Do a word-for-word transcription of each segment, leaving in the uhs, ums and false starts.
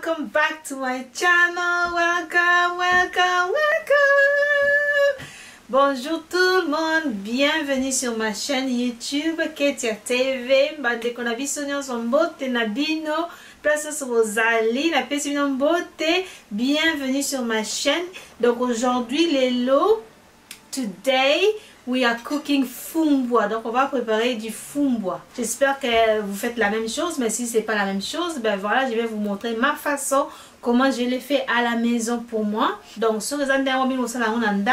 welcome back to my channel. Welcome, welcome, welcome. Bonjour tout le monde, bienvenue sur ma chaîne YouTube Ketia T V. Bande qu'on a vu sonner son beauté nabino. Place sur vos alliés, la paix sur beauté. Bienvenue sur ma chaîne. Donc aujourd'hui, les lots. Today we are cooking fumbwa. Donc on va préparer du fumbwa. J'espère que vous faites la même chose, mais si c'est pas la même chose, ben voilà, je vais vous montrer ma façon, comment je l'ai fait à la maison pour moi. Donc sur les endroits où vous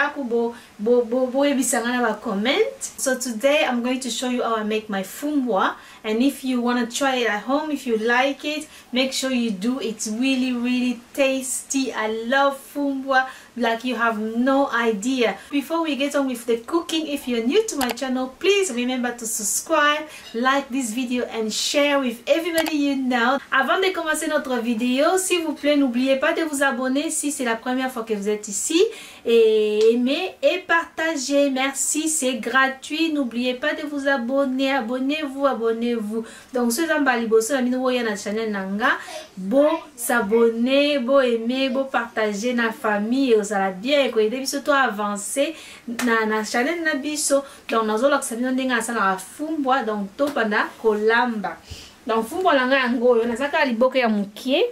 comment. So today I'm going to show you how I make my fumbwa, and if you want to try it at home, if you like it, make sure you do. It's really really tasty. I love fumbwa like you have no idea. Before we get on with the cooking, if you're new to my channel, please remember to subscribe, like this video and share with everybody you know. Avant de commencer notre vidéo, s'il vous plaît, n'oubliez pas de vous abonner si c'est la première fois que vous êtes ici, et aimer et partager. Merci, c'est gratuit. N'oubliez pas de vous abonner. Abonnez-vous, abonnez-vous. Donc ceux qui sont sur la chaîne nanga, beau s'abonner, beau aimer, beau partager na famille, ça va bien et aider surtout avancer na na chaîne na biso. Donc nous allons accepter ndinga sala fumbwa, donc to panda kolamba. Donc fumbwa langa yango yo nazaka liboke ya mukie.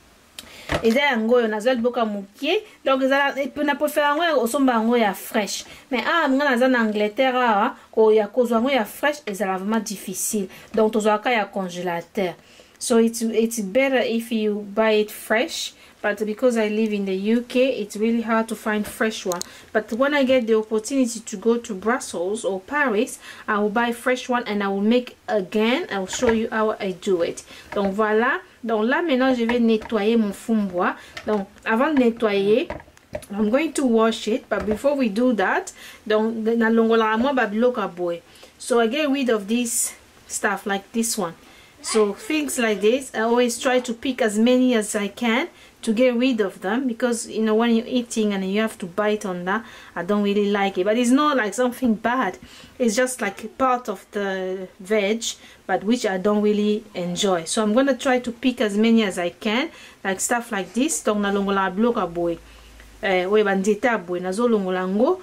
Eza yango yo nazali boka mukie, donc ezala na préfère yango osomba yango ya fresh. Mais ah nga naza na Angleterre ah ko ya kozwa yango ya fresh ezala vraiment difficile. Donc tozwaka ya congélateur. So it's it's better if you buy it fresh. But because I live in the U K, it's really hard to find fresh one. But when I get the opportunity to go to Brussels or Paris, I will buy fresh one and I will make again. I will show you how I do it. Donc voilà. Donc là maintenant je vais nettoyer mon fumbwa. Donc avant de nettoyer, I'm going to wash it. But before we do that, donc na longola mo babiloka boy. So I get rid of this stuff like this one. So things like this, I always try to pick as many as I can to get rid of them, because you know when you're eating and you have to bite on that, I don't really like it. But it's not like something bad, it's just like part of the veg, but which I don't really enjoy. So I'm gonna try to pick as many as I can, like stuff like this. Donc na longola bloka boy eh we bandita boy nazo longola ngo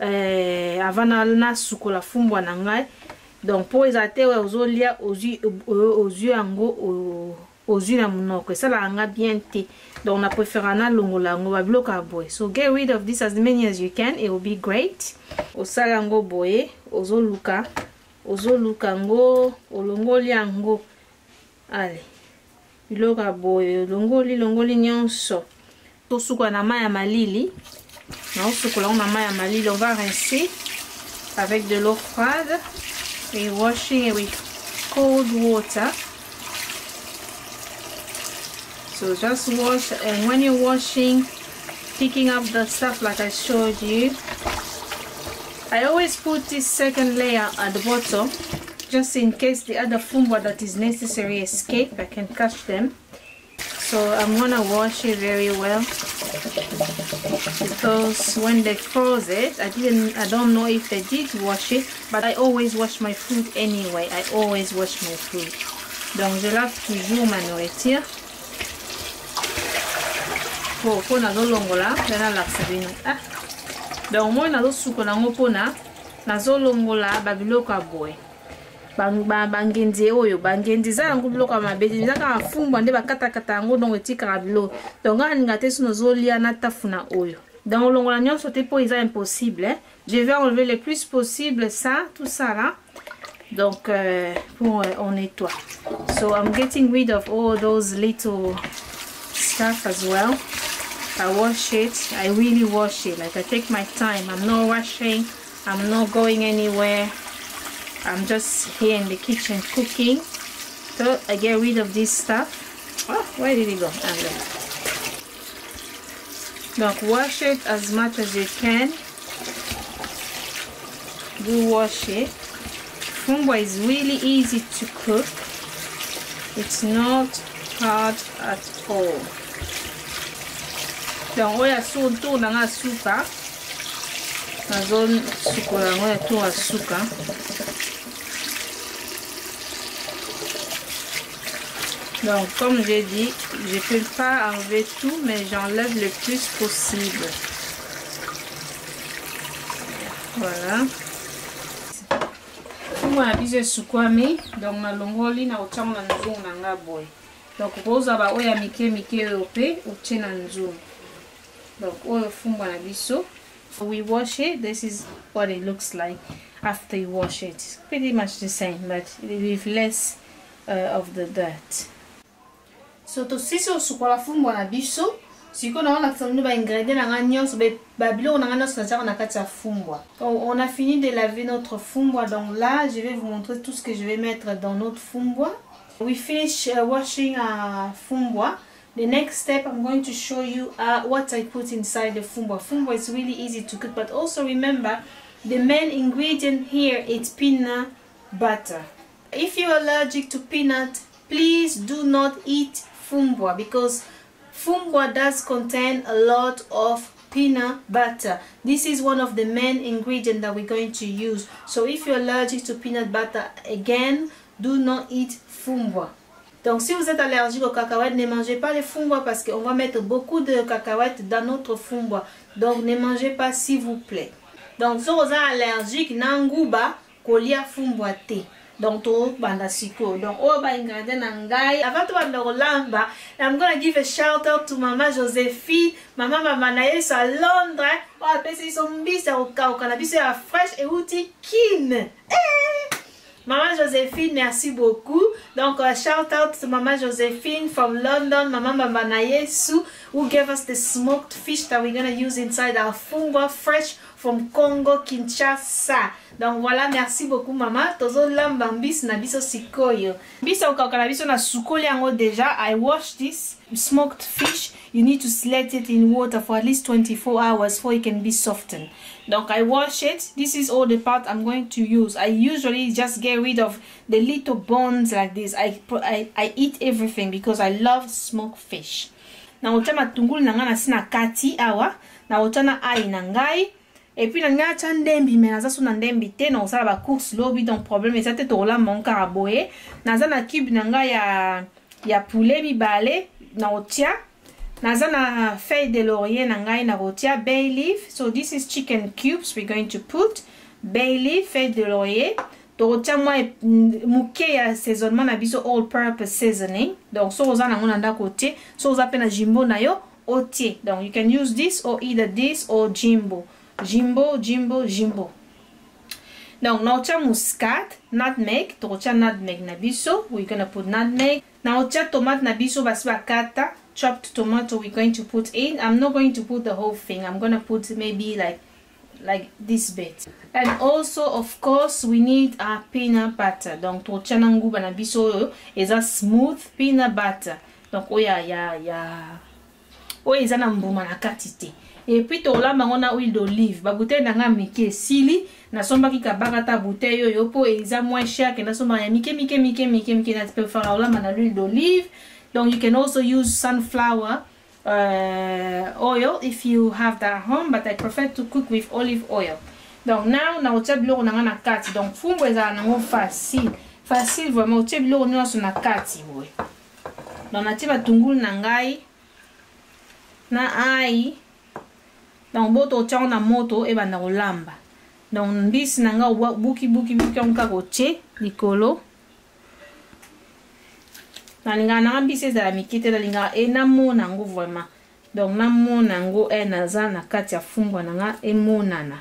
eh avana na sukola fumbwa na ngai. Donc pour les athées aux olia aux yeux aux yeux ango aux yeux na monoko ça la nga bien té. Donc on a préféré na longola ngo ba bloka boy. So get rid of this as many as you can, it will be great. Osala ngo boy ozo luka ozo luka ngo olongoli ango. Allez, biloka boy longoli longoli nyonso. To suka na maya malili. Na sukola na maya malili, on va rincer avec de l'eau froide. We're washing it with cold water. So just wash, and when you're washing, picking up the stuff like I showed you, I always put this second layer at the bottom just in case the other fumbwa that is necessary escape. I can catch them. So I'm gonna wash it very well, because when they froze it, I didn't I don't know if they did wash it, but I always wash my food anyway. I always wash my food. Donc je lave toujours ma nourriture. Pour pour nazo longola na la sabino. Ah. Donc moi nazo sukola ngo pona nazo longola babiloko boy. Bang bangenzi oyo bangenzi za ngo biloko mabedi nzaka fumbwa nde bakata kata ngo donc etika bilo. Donc nga te suno zolia na tafuna oyo. Dans longola nyonso te po isa impossible. Hein? Je vais enlever le plus possible ça, tout ça là. Donc euh, pour euh, on nettoie. So I'm getting rid of all those little stuff as well. I wash it. I really wash it. Like I take my time. I'm not rushing. I'm not going anywhere. I'm just here in the kitchen cooking. So I get rid of this stuff. Oh, where did it go? Ah, donc wash it as much as you can. Do wash it. Fumbwa is really easy to cook. It's not hard at all. Donc oya so to nanga suka. Nazo sukola oya to suka. Donc comme j'ai dit, je ne peux pas enlever tout, mais j'enlève le plus possible. Voilà. Fumbwa na biso esukwami, donc na longoli na otiango na nzungu na nga boye. Donc okoza ba oya mike mike oyo pe otie na nzungu. Donc oyo fumbwa na biso. We wash it. This is what it looks like after you wash it. It's pretty much the same, but with less uh, of the dirt. So to sisi osukola fumbwa na biso. Siko na wana kisanu ba ingrédients na nga nyonso ba biloko na nga nyonso na na kati ya fumbwa. On a fini de laver notre fumbwa, donc là je vais vous montrer tout ce que je vais mettre dans notre fumbwa. We finish uh, washing our fumbwa. The next step, I'm going to show you uh, what I put inside the fumbwa. Fumbwa is really easy to cook, but also remember the main ingredient here is peanut butter. If you're allergic to peanut, please do not eat fumbwa because fumbwa does contain a lot of peanut butter. This is one of the main ingredients that we're going to use. So if you're allergic to peanut butter, again, do not eat fumbwa. Donc si vous êtes allergique aux cacahuètes, ne mangez pas les fumbwa parce qu'on va mettre beaucoup de cacahuètes dans notre fumbwa. Donc ne mangez pas s'il vous plaît. Donc si vous êtes allergique, nanguba kolia fumbwa te. Donc to banda siko. Donc oh ba ingrédients nangai. Avant to banda rolamba, I'm gonna give a shout out to Mama Josephine, Mama Mama Naïs à Londres. Oh pesi sombisa au ka au cannabis ya fresh et outi kin. Eh! Maman Josephine, merci beaucoup. Donc, uh, shout out to Mama Josephine from London, Mama Mama Nayesu, who gave us the smoked fish that we're going to use inside our fumbwa, fresh from Congo, Kinshasa. Donc, voilà, merci beaucoup, Mama. Tozo lamba mbis na biso sikoyo. Bisa ukauka na biso na sukoli yango deja. I washed this smoked fish. You need to let it in water for at least twenty-four hours before it can be softened. Donc I wash it. This is all the part I'm going to use. I usually just get rid of the little bones like this. I I, I eat everything because I love smoked fish. Na otama tungulu nanga na sina kati awa. Na otana ai nangai. Et puis na nga cha ndembi me naza so na ndembi te na osala ba course lobby donc problème ça te tola mon karaboye. Naza na cube nanga ya ya poulet mibale na otia. Nazana feuille de laurier nangai na rotia bay leaf. So this is chicken cubes we're going to put. Bay leaf, feuille de laurier. Rotia moi muke ya assaisonnement na biso all purpose seasoning. Donc so oza nango na ndako otie. So oza pe na jimbo na yo otie. Donc you can use this or either this or jimbo. Jimbo, jimbo, jimbo. Donc na otia muscat, nutmeg. Rotia nutmeg na biso. We're gonna put nutmeg. Na otia tomate na biso basi bakata. Chopped tomato we're going to put in. I'm not going to put the whole thing. I'm going to put maybe like like this bit. And also of course we need our peanut butter. Donc to chanangu bana biso is a smooth peanut butter. Donc oya ya ya oya izana mbuma na katite. Et puis to la mangona huile d'olive. Ba bouteille nanga mike sili na somba ki kabaka ta bouteille yo yo po eza moins cher que na somba ya mike mike mike mike mike na pe faire la mana l'huile d'olive. Donc you can also use sunflower uh, oil if you have that at home, but I prefer to cook with olive oil. Donc now na otia biloko nanga na kati. Donc fumbwa eza nango facile. Facile vraiment otia biloko nyonso na kati boy. Donc na tia batungulu nangai na ai. Donc boto otia na moto e banda kolamba. Donc mbisi nanga buki buki buki onka koche likolo. Nalinga na mbisi za mikite nalinga e na mona ngo vraiment. Donc na mona ngo e naza na kati ya fumbwa nanga e monana.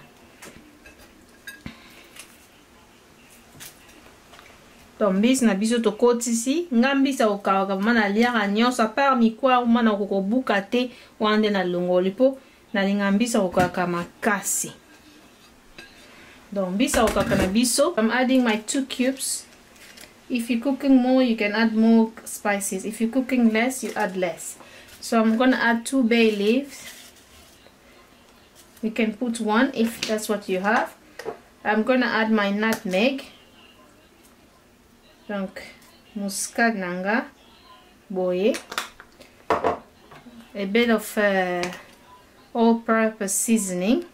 Donc mbisi na biso to kotisi, nga mbisi okawaka mana liaka nyonso a part mikwa mana kokobuka te wande na longoli po nalinga mbisi okawaka makasi. Donc mbisi okawaka na biso. I'm adding my two cubes. If you're cooking more, you can add more spices. If you're cooking less, you add less. So I'm gonna add two bay leaves. You can put one if that's what you have. I'm gonna add my nutmeg. Donc, muscade nanga, boye. A bit of uh, all-purpose seasoning.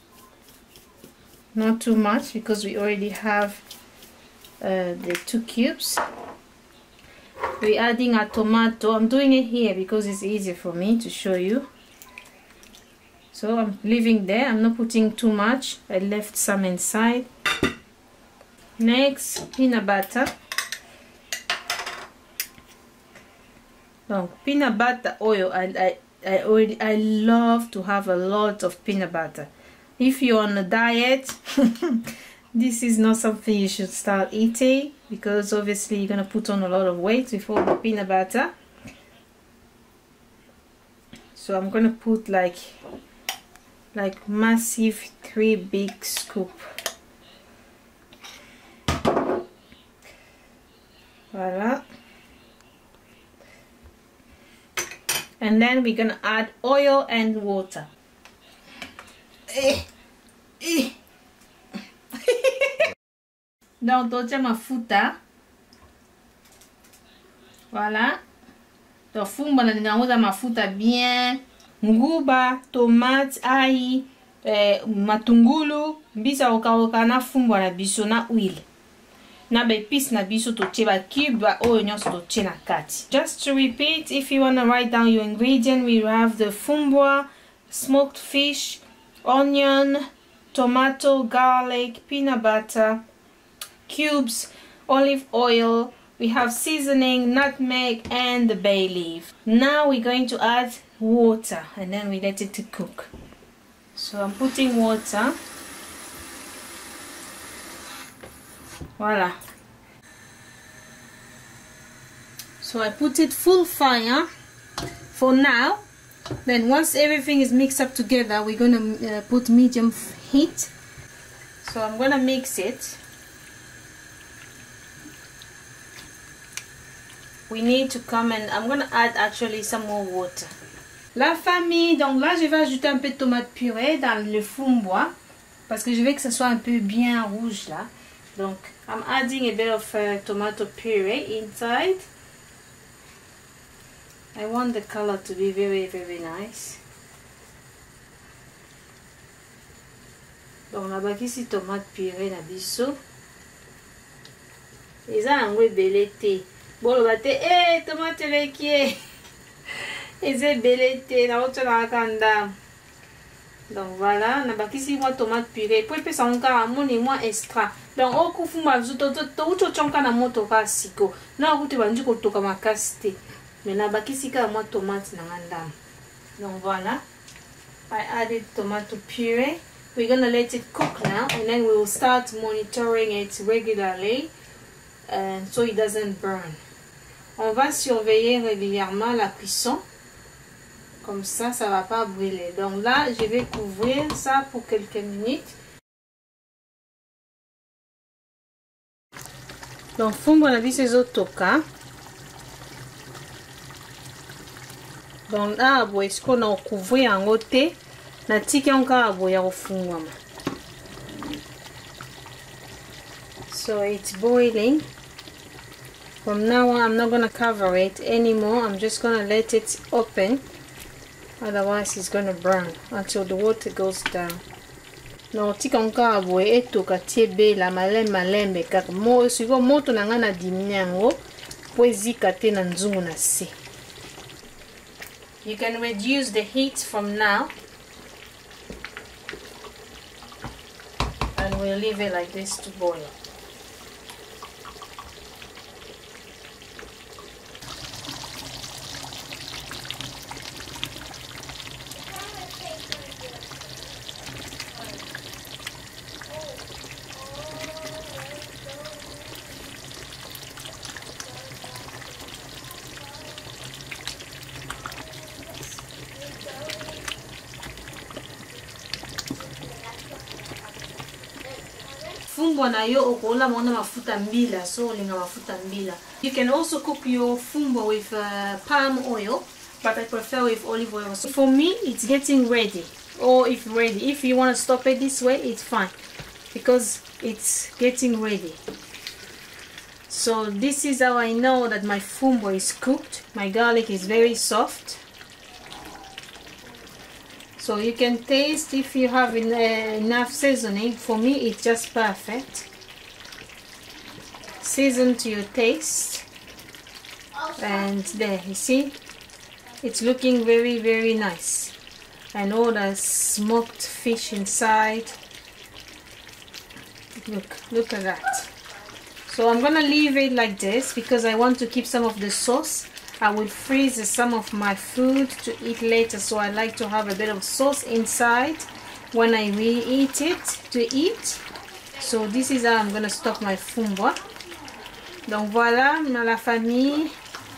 Not too much because we already have Uh, the two cubes. we're adding a tomato. I'm doing it here because it's easier for me to show you. So I'm leaving there. I'm not putting too much. I left some inside. Next, peanut butter. So peanut butter oil, and I, I already I love to have a lot of peanut butter. If you're on a diet, this is not something you should start eating, because obviously you're gonna put on a lot of weight with all the peanut butter. So I'm gonna put like like massive three big scoop. Voila. And then we're gonna add oil and water. Eh, eh. Donc tocha mafuta. Voilà. Donc fumba na ninauza mafuta bien. Nguba, tomate, ai, eh, matungulu, bisa okaoka na fumbwa na biso na huile. Na be piece na biso to cheba cube oyo nyonso to chena kati. Just to repeat, if you want to write down your ingredient, we have the fumbwa, smoked fish, onion, tomato, garlic, peanut butter, cubes, olive oil, we have seasoning, nutmeg, and the bay leaf. Now we're going to add water, and then we let it to cook. So I'm putting water. Voila. So I put it full fire for now. Then once everything is mixed up together, we're gonna uh, put medium heat. So I'm gonna mix it. We need to come and I'm gonna add actually some more water. La famille, donc là je vais ajouter un peu de tomate purée dans le fumbois parce que je veux que ça soit un peu bien rouge là. Donc I'm adding a bit of uh, tomato puree inside. I want the color to be very very nice. Donc la bakisi tomate purée na biso. Eza yango ebele te. Bon ba te eh tomate lekie. Eza ebele te na oto na kanda. Donc voilà, na bakisi moi tomate purée. Pour epesa encore amoni moi extra. Donc au kufumba zuto to to uto chonka na moto ka siko. Na okuti banji ko toka makasi te. Mais na bakisi ka moi tomate na nganda. Donc voilà. I added tomato puree. We're gonna let it cook now, and then we will start monitoring it regularly, and so it doesn't burn. On va surveiller régulièrement la cuisson. Comme ça, ça va pas brûler. Donc là, je vais couvrir ça pour quelques minutes. Donc, fumbo na biso ezotoka. Donc là, bo esko na couvrir yango te. Na tiki encore boya kufungwama. So it's boiling. From now on, I'm not gonna cover it anymore. I'm just gonna let it open. Otherwise, it's gonna burn until the water goes down. No tika encore boya etoka tiebe la malembe malembe kaka mo siko moto na ngana dimnyango po ezika te na nzungu na se. You can reduce the heat from now. And we'll leave it like this to boil. Fumbo na yo okola mona mafuta mbila, so linga mafuta mbila. You can also cook your fumbo with uh, palm oil, but I prefer with olive oil. So for me, it's getting ready. Or if ready, if you want to stop it this way, it's fine, because it's getting ready. So this is how I know that my fumbo is cooked. My garlic is very soft. So you can taste if you have in, uh, enough seasoning. For me, it's just perfect. Season to your taste. And there, you see, it's looking very very nice, and all the smoked fish inside. Look, look at that. So I'm gonna leave it like this because I want to keep some of the sauce. I will freeze some of my food to eat later, so I like to have a bit of sauce inside when I reheat it to eat. So this is how I'm gonna stock my fumbwa. Donc voilà, la famille.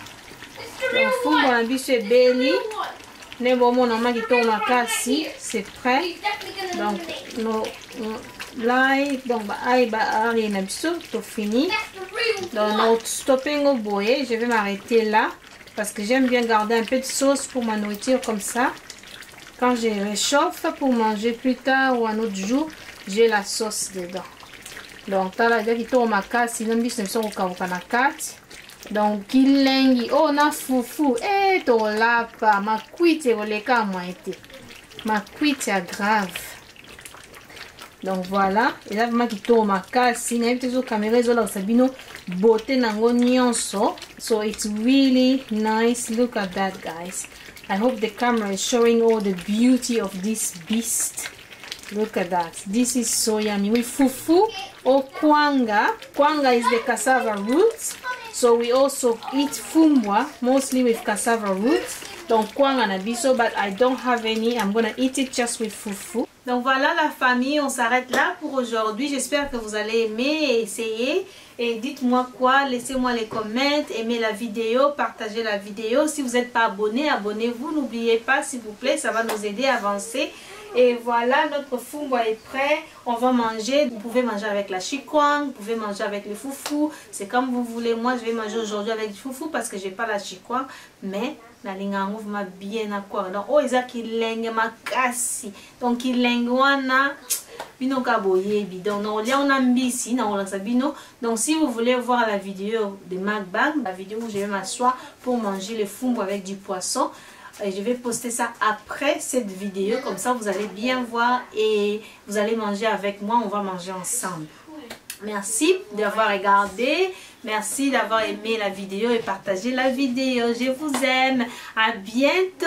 Le fumbwa na biso ebeli. Ne bomo na maki to makasi, c'est prêt. Donc no, no l'ail, donc ba ail ba ari na biso to fini. Donc notre stopping au boye, je vais m'arrêter là parce que j'aime bien garder un peu de sauce pour ma nourriture comme ça. Quand je réchauffe pour manger plus tard ou un autre jour, j'ai la sauce dedans. Donc tala dia kito makasi na biso biso ko na kati. Donc kilengi oh na fufu eh to lapa makwite oleka moite. Makwite ya grave. Donc voilà, et là vraiment kito makasi na biso caméra ezola sabino beauté nango nyonso. So it's really nice. Look at that, guys. I hope the camera is showing all the beauty of this beast. Look at that. This is so yummy. With fufu or kwanga. Kwanga is the cassava roots. So we also eat fumbwa mostly with cassava roots. Donc kwanga na biso, but I don't have any. I'm gonna eat it just with fufu. Donc voilà la famille, on s'arrête là pour aujourd'hui. J'espère que vous allez aimer et essayer. Et dites-moi quoi, laissez-moi les commentaires, aimez la vidéo, partagez la vidéo. Si vous n'êtes pas abonné, abonnez-vous. N'oubliez pas s'il vous plaît, ça va nous aider à avancer. Et voilà, notre fumbwa est prêt. On va manger. Vous pouvez manger avec la chikwang, vous pouvez manger avec le foufou. C'est comme vous voulez. Moi, je vais manger aujourd'hui avec du foufou parce que j'ai pas la chikwang. Mais na lingango m'a bien akwa. Donc, oh, ils a qui lenge makasi. Donc, il lenge wana. Bino kaboye bidon. Donc, on a mbisi. Donc, si vous voulez voir la vidéo de mukbang, la vidéo où je vais m'asseoir pour manger le fumbwa avec du poisson. Et je vais poster ça après cette vidéo, comme ça vous allez bien voir et vous allez manger avec moi, on va manger ensemble. Merci d'avoir regardé, merci d'avoir aimé la vidéo et partagé la vidéo. Je vous aime, à bientôt.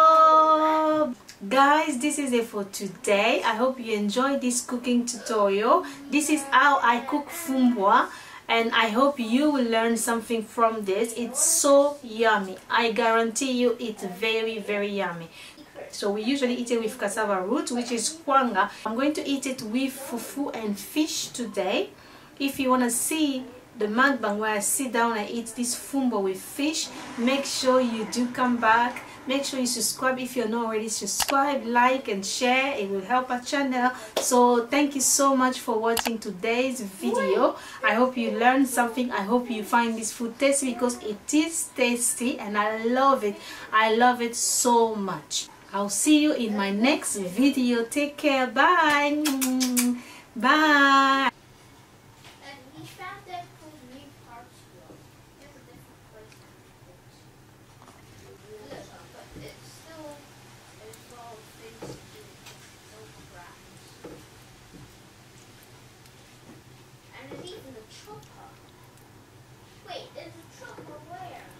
Guys, this is it for today. I hope you enjoyed this cooking tutorial. This is how I cook fumbwa. And I hope you will learn something from this. It's so yummy. I guarantee you it's very, very yummy. So we usually eat it with cassava root, which is kwanga. I'm going to eat it with fufu and fish today. If you want to see the mukbang where I sit down and eat this fumbwa with fish, make sure you do come back. Make sure you subscribe if you're not already subscribed, like and share. It will help our channel. So thank you so much for watching today's video. I hope you learned something. I hope you find this food tasty because it is tasty and I love it. I love it so much. I'll see you in my next video. Take care. Bye. Bye. Even a chopper. Wait, there's a chopper where?